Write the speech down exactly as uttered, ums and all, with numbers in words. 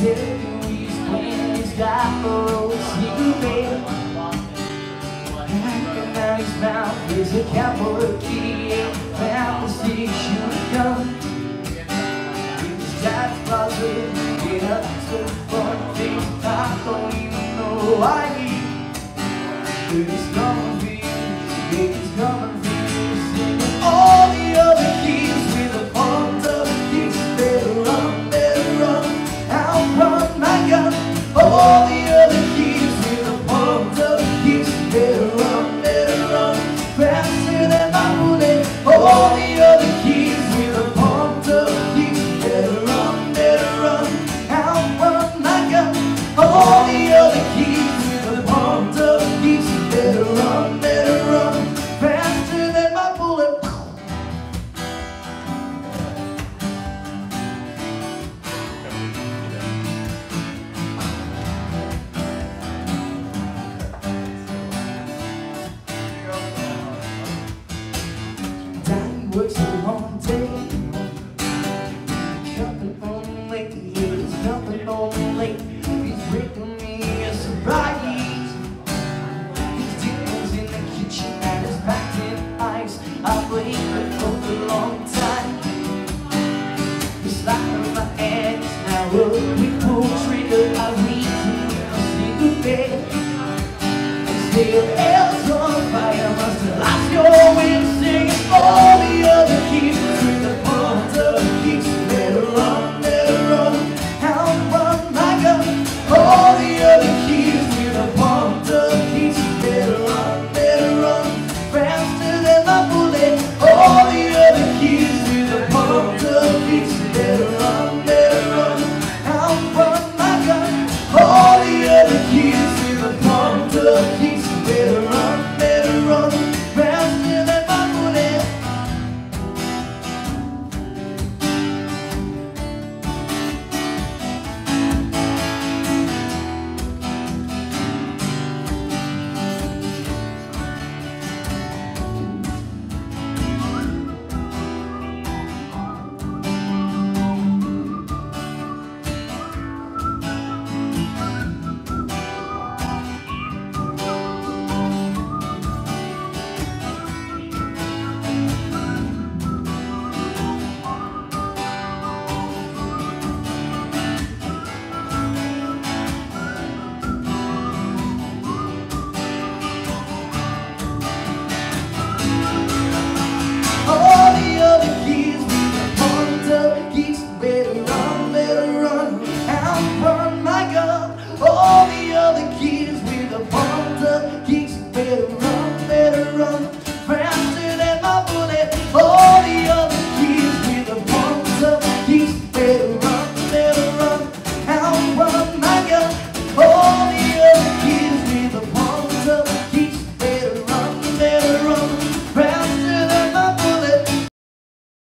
He's playing his guy for old cigarette. And now his mouth is a cowboy key, and found the six-shooter gun. In his dad's closet, get up to fun things I don't even know why he. But he's coming for you, yeah, he's coming for you, singing all the other keys with a pumped up keys. Better run, better run, outrun my gun. All the other keys with a pumped up keys. Better run, better run, faster than my bullet. All the other keys with a pumped up keys. Better run, better run, outrun my gun. All the other keys with a pumped up keys. Better run, better run, faster than my bullet. Daddy works a long day, coming home late, he's coming home late. He's bringing me a surprise. His dinner's in the kitchen and it's packed in ice. I've waited for a long time. The slide of my hands now a quick pull trigger. I reach in a single bed and stay up.